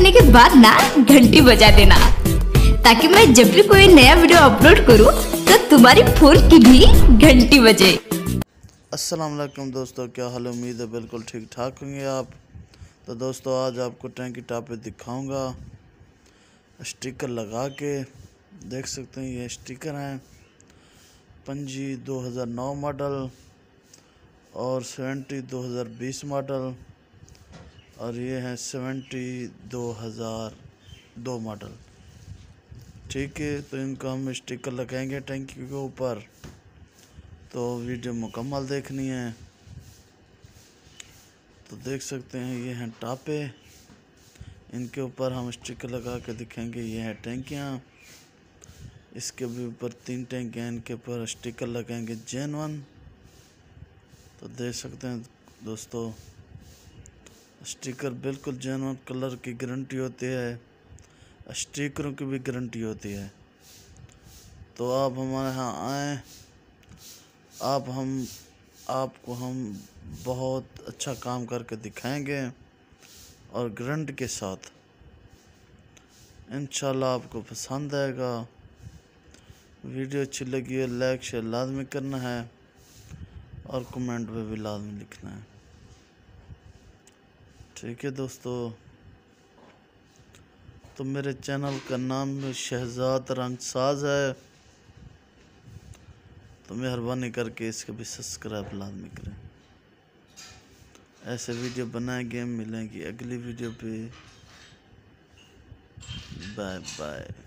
देखने के बाद ना घंटी बजा देना, ताकि मैं जब भी कोई नया वीडियो अपलोड करूं तो तुम्हारी फोन की भी घंटी बजे। अस्सलाम वालेकुम दोस्तों, क्या हाल? उम्मीद है बिल्कुल ठीक ठाक होंगे आप। तो दोस्तों आज आपको टैंकी टॉप पे दिखाऊंगा स्टिकर लगा के। देख सकते हैं ये स्टिकर हैं पंजी 2009 मॉडल और 70 2020 मॉडल, और ये है 70 2002 मॉडल। ठीक है, तो इनको हम स्टिकर लगाएंगे टैंकी के ऊपर, तो वीडियो मुकम्मल देखनी है। तो देख सकते हैं ये हैं टापे, इनके ऊपर हम स्टिकर लगा के दिखाएंगे। ये हैं टैंकियाँ, इसके भी ऊपर 3 टैंकियाँ, इनके ऊपर स्टिकर लगाएंगे जेन्युइन। तो देख सकते हैं दोस्तों स्टिकर बिल्कुल जेन्युइन, कलर की गारंटी होती है, स्टिकरों की भी गारंटी होती है। तो आप हमारे यहाँ आएँ, आपको हम बहुत अच्छा काम करके दिखाएंगे और गारंटी के साथ। इंशाल्लाह आपको पसंद आएगा। वीडियो अच्छी लगी है लाइक शेयर लाजमी करना है और कमेंट में भी लाजमी लिखना है। ठीक है दोस्तों, तो मेरे चैनल का नाम शहजाद रंगसाज है, तो मेहरबानी करके इसके भी सब्सक्राइब लाजमी करें। ऐसे वीडियो बनाएंगे, मिलेंगी अगली वीडियो पे। Bye bye.